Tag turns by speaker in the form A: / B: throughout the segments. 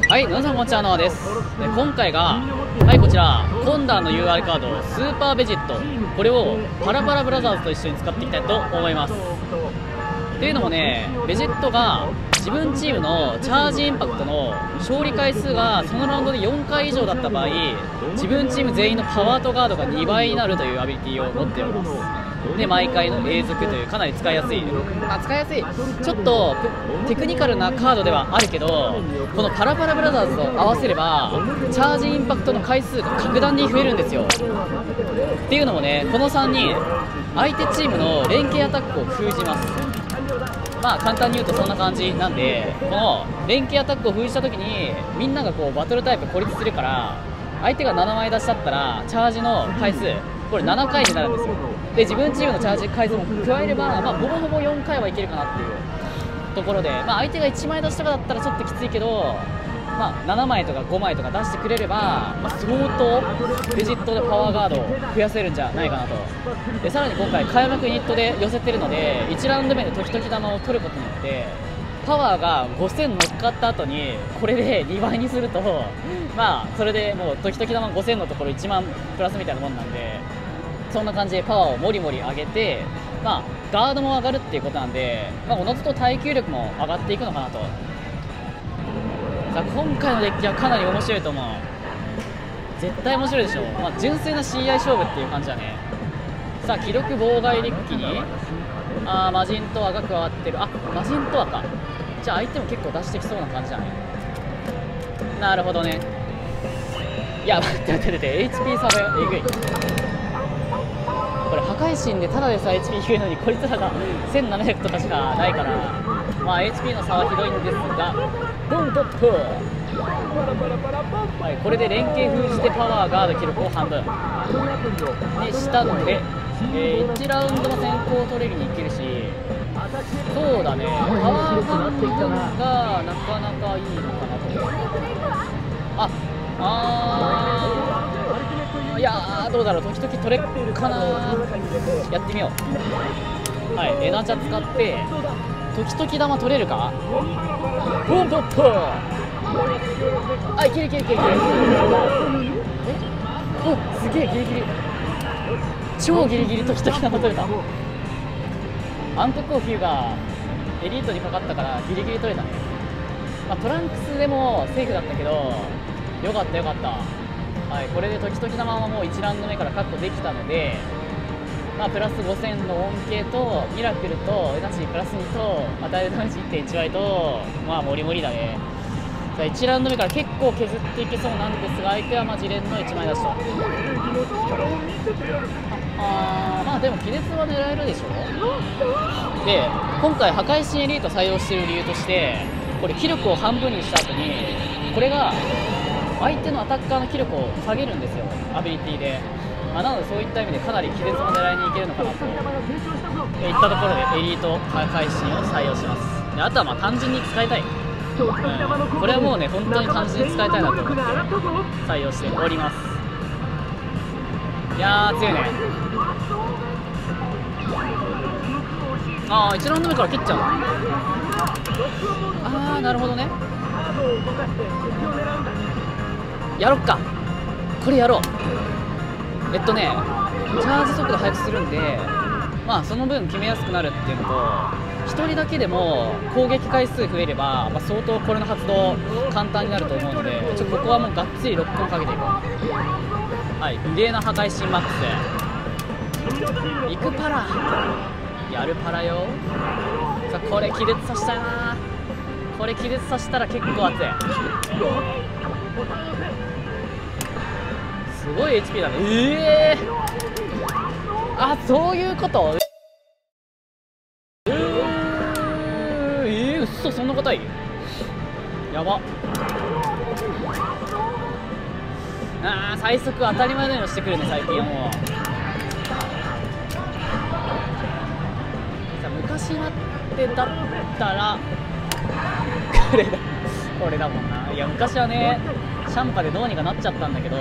A: はい、皆さんこんにちは、ノアです。で今回が、はい、こちら、コンダーの UR カード、スーパーベジット、これをパラパラブラザーズと一緒に使っていきたいと思います。っていうのもね、ベジットが自分チームのチャージインパクトの勝利回数がそのラウンドで4回以上だった場合、自分チーム全員のパワーとガードが2倍になるというアビリティを持っております。で、毎回の永続というかなり使いやすい、ちょっとテクニカルなカードではあるけど、このパラパラブラザーズと合わせればチャージインパクトの回数が格段に増えるんですよ。っていうのもね、この3人相手チームの連携アタックを封じます。まあ簡単に言うとそんな感じなんで、この連携アタックを封じた時にみんながこうバトルタイプ孤立するから、相手が7枚出しだったらチャージの回数これ7回になるんですよ。で、自分チームのチャージ回数も加えれば、まあ、ほぼほぼ4回はいけるかなっていうところで、まあ、相手が1枚出しとかだったらちょっときついけど、まあ、7枚とか5枚とか出してくれれば、まあ、相当ベジットでパワーガードを増やせるんじゃないかなと。でさらに今回開幕ユニットで寄せてるので、1ラウンド目で時々玉を取ることによってパワーが5000乗っかった後にこれで2倍にすると、まあそれでもう時々玉5000のところ1万プラスみたいなもんなんで、そんな感じでパワーをもりもり上げて、まあ、ガードも上がるっていうことなんで、まあ、おのずと耐久力も上がっていくのかなと。さあ今回のデッキはかなり面白いと思う。絶対面白いでしょ。まあ、純粋な CI 勝負っていう感じだね。さあ記録妨害デッキに魔人と輪が加わってる。魔人と輪か。じゃあ相手も結構出してきそうな感じだね。なるほどね。いや待って HP 差がえぐい。これ破壊神でただでさえ HP 低いのにこいつらが1700とかしかないから、まあ HP の差はひどいんですが、ドントップ、はい、これで連携封じてパワーガード記録を半分にしたので、1ラウンドの先行を取れるにいけるし、そうだね、パワー半分がなかなかいいのかなと。いやーどうだろう、時々取れるかな。やってみよう。はい、エナチャ使って時々玉取れるか。ボンポップ、いけるいけるいけるいける。お、すげえギリギリ、超ギリギリ時々玉取れた。暗黒コーヒーがエリートにかかったからギリギリ取れたね。まあ、トランクスでもセーフだったけどよかったよかった。はい、これで時々玉はもう1ラウンド目から確保できたので、まあ、プラス5000の恩恵とミラクルとエナジープラス2と与えるダメージ 1.1 倍と、まあモリモリだね。さあ1ラウンド目から結構削っていけそうなんですが、相手はまあ自連の1枚出しと。まあでも気絶は狙えるでしょ。で今回破壊神エリート採用している理由として、これ気力を半分にした後にこれが相手のアタッカーの気力を下げるんですよ、アビリティで。なのでそういった意味でかなり気絶も狙いにいけるのかなといったところでエリート破壊神を採用します。であとはまあ単純に使いたい、これはもうね本当に単純に使いたいなと思って採用しております。いやー強いね。1ラウンド目から切っちゃうの。なるほどね。やろっか、これやろう。チャージ速度速くするんで、まあその分決めやすくなるっていうのと、1人だけでも攻撃回数増えれば、まあ、相当これの発動簡単になると思うので、ここはもうがっつりロックオンかけていこう。はい、異例な破壊神マックスいくパラ、やるパラよ。さあこれ気絶させたいな。これ気絶させたら結構熱い。すごい HP だね。そういうこと。うっそ、そんなこといい。やば。最速当たり前のようにしてくるね最近はもう。昔はってだったらこれだもんな。いや昔はねシャンパでどうにかなっちゃったんだけど、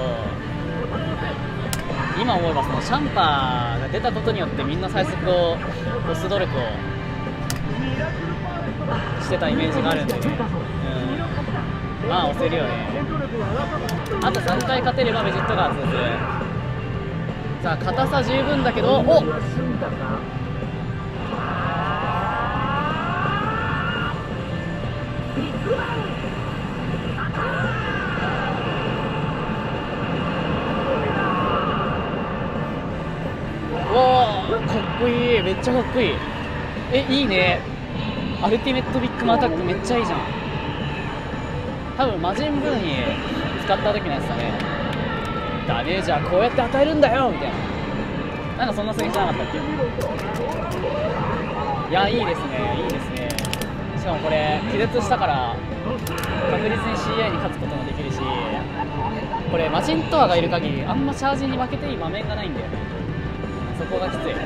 A: 今思えばそのシャンパが出たことによってみんな最速を押す努力をしてたイメージがあるんでね、 まあ押せるよね。あと3回勝てればベジットが圧倒する。さあ硬さ十分だけど、おっかっこいい、めっちゃかっこいい。いいね。アルティメットビッグマンアタックめっちゃいいじゃん。多分魔人ブーに使った時のやつだね。ダメージはこうやって与えるんだよみたいな、なんかそんなセリフじゃなかったっけ。いや、いいですね、いいですね。しかもこれ気絶したから確実に CI に勝つこともできるし、これ魔人トアがいる限りあんまチャージに負けていい場面がないんだよね。そこがきつい。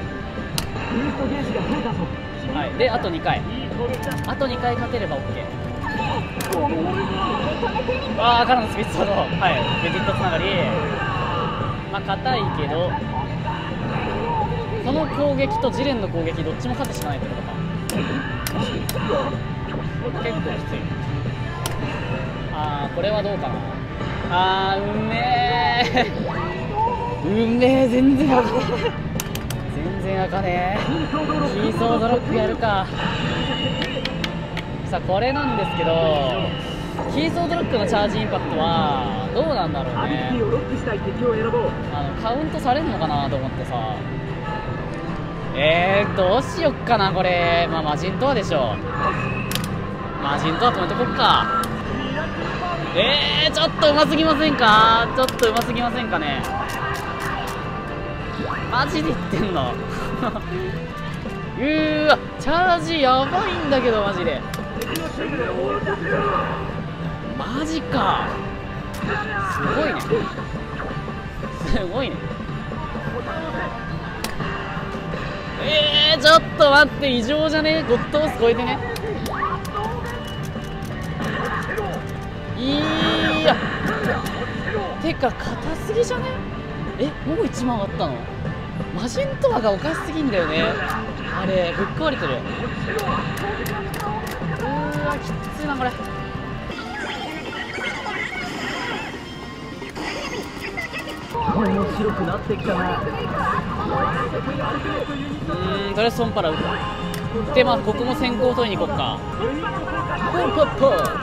A: はい、であと2回勝てれば OK。ああからのスピッツハード、はい、ベジットつながり。まあ硬いけどこの攻撃とジレンの攻撃どっちも勝つしかないってことか。結構きつい。これはどうかな。うめえうめえ、全然あかねえ全然あかねえ。キーソードロックやるか。さあこれなんですけど、キーソードロックのチャージインパクトはどうなんだろうね。カウントされるのかなと思ってさ。どうしよっかなこれ。まあ魔人とはでしょう。魔人とは止めとこっか。ちょっとうますぎませんか。ちょっとうますぎませんかね。マジで言ってんのうーわ、チャージやばいんだけどマジで。マジか、すごいねすごいね。ちょっと待って、異常じゃね。ゴッドオース超えてね。いやてか硬すぎじゃね。もう1万あったの。魔人とはがおかしすぎんだよね。あれぶっ壊れてる。きついなこれ。面白くなってきたな。とりあえずソンパラ打って、まあここも先行取りに行こっか。ポッポッ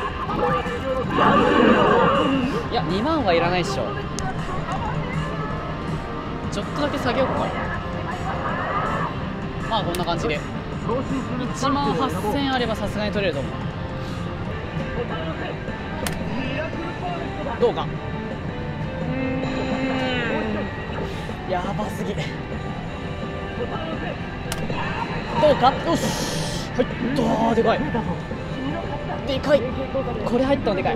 A: いや2万はいらないっしょ。ちょっとだけ下げよっか。まあこんな感じで1万8000あればさすがに取れると思う。どうか。やばすぎ。どうか。よし、はい、でかいでかい。これ入ったのでかい。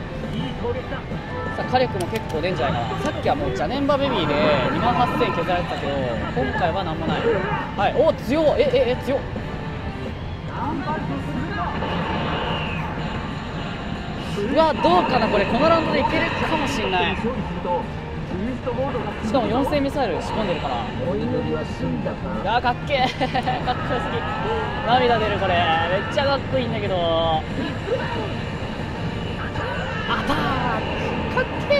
A: さあ火力も結構出んじゃないかな。さっきはもうジャネンバベビーで2万8000削られてたけど今回は何もない。はい、お強っ。強っ。うわどうかなこれ。このラウンドでいけるかもしんない。しかも4000ミサイル仕込んでるから。いやかっけえかっこよすぎ。涙出るこれ。めっちゃかっこいいんだけど。アタックかっけ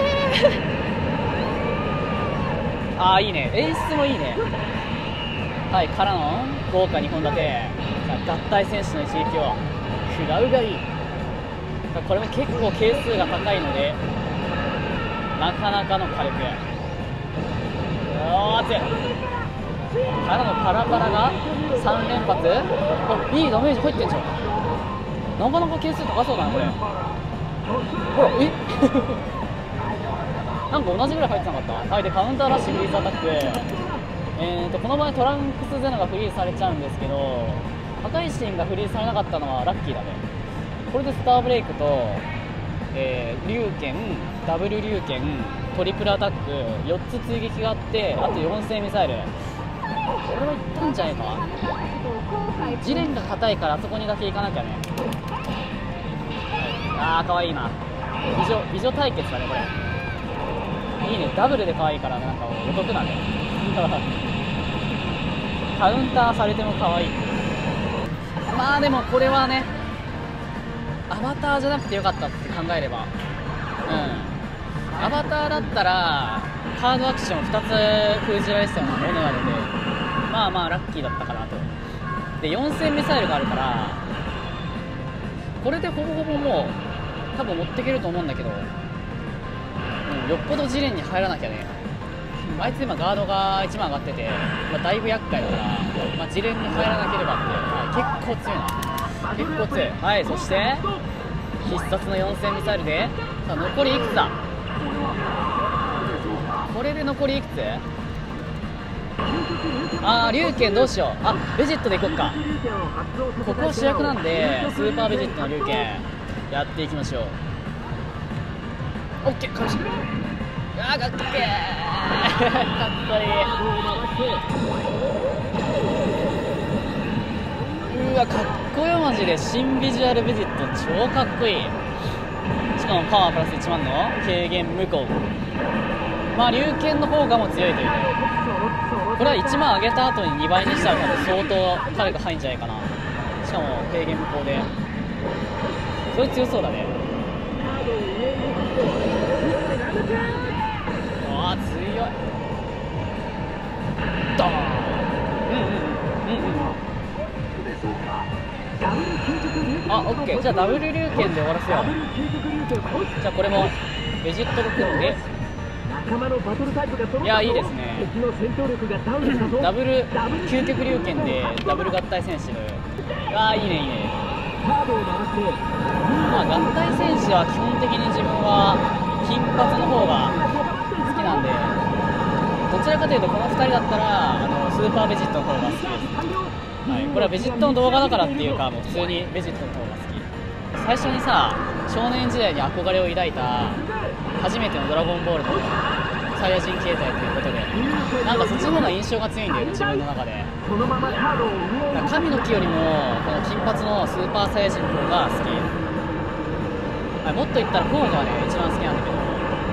A: え。いいね、演出もいいね。はい、からの豪華2本立て。さあ合体戦士の一撃を食らうがいい。これも結構係数が高いのでなかなかの火力。強い。からのパラパラが3連発。いいダメージ入ってんじゃん。なかなか係数高そうだなこれ。ほらなんか同じぐらい入ってなかった。はい、でカウンターラッシュフリーズアタック。この場合トランクスゼノがフリーズされちゃうんですけど、破壊神がフリーズされなかったのはラッキーだね。これでスターブレイクと、龍拳、ダブル龍拳、トリプルアタック4つ追撃があって、あと4000ミサイル。これはいったんじゃないか。ジレンが硬いからあそこにだけ行かなきゃね。かわいいな。美女対決だねこれ。いいね、ダブルで可愛いからなんかお得だねカウンターされても可愛い。まあでもこれはねアバターじゃなくてよかったって考えれば、アバターだったらカードアクション2つ封じられてたようなものなので、まあまあラッキーだったかなと。で4000ミサイルがあるから、これでほぼほぼもう多分持っていけると思うんだけど、よっぽどジレンに入らなきゃね。あいつ今ガードが1万上がってて、だいぶ厄介だから、ジレンに入らなければって、結構強いな、結構強い。はい、そして必殺の4000ミサイルで、さあ残りいくつだ。これで残りいくつ。龍拳どうしよう。ベジットでいこっか。ここは主役なんでスーパーベジットの龍拳やっていきましょう。オッケー、かっこいいかっこいい。かっこよマジで。新ビジュアルベジット超かっこいい。しかもパワープラス1万の軽減無効。龍拳の方がも強いというね。これは1万上げた後に2倍にしたら多分相当火力入るんじゃないかな。しかも軽減無効で、それ強そうだね。強い。ドーン。オッケー。じゃあダブル龍拳で終わらせよう。じゃあこれもベジットを組んで、いやいいですね。ダブル究極龍拳でダブル合体戦士の、いいねいいね。合体戦士は基本的に自分は金髪の方が好きなんで、どちらかというとこの2人だったらスーパーベジットの方が好きです。これはベジットの動画だからっていうか、もう普通にベジットの方が好き。最初にさ、少年時代に憧れを抱いた初めてのドラゴンボールのサイヤ人形態ということで、なんかそっちの方が印象が強いんだよね、自分の中で。神の木よりもこの金髪のスーパーサイヤ人の方が好き。もっと言ったらフォーがね一番好きなんだけど。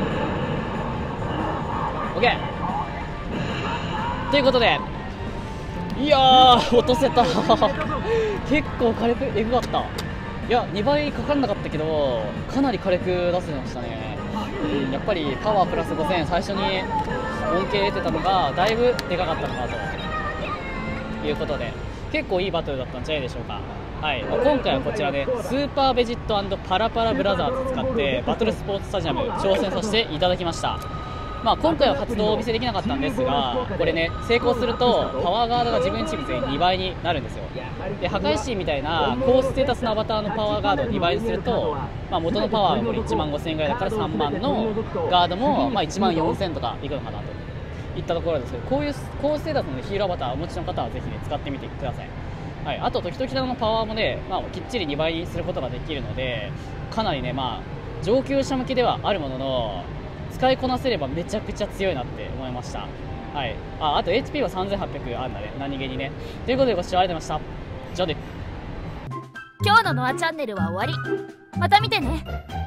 A: OK ということで、いやー落とせた結構火力エグかった。いや2倍かかんなかったけど、かなり火力出せてましたね。やっぱりパワープラス5000最初に恩恵得てたのがだいぶでかかったのかなということで、結構いいバトルだったんじゃないでしょうか。今回はこちらでスーパーベジット&パラパラブラザーズ使ってバトルスポーツスタジアム挑戦させていただきました。今回は活動をお見せできなかったんですが、これね成功するとパワーガードが自分チーム全員2倍になるんですよ。で破壊神みたいな高ステータスのアバターのパワーガードを2倍にすると、元のパワーがこれ1万5000円ぐらいだから3万のガードも1万4000とかいくのかなといったところですけど、こういう高ステータスのヒーローアバターをお持ちの方はぜひね使ってみてください。あと時々のパワーもね、きっちり2倍にすることができるので、かなりね上級者向けではあるものの使いこなせればめちゃくちゃ強いなって思いました。あと HP は3800あるんだね、何気にね。ということでご視聴ありがとうございました。じゃあね。
B: 今日のノアチャンネルは終わり。また見てね。